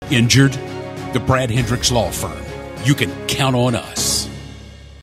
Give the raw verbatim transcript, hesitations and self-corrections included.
Injured? The Brad Hendricks Law Firm. You can count on us.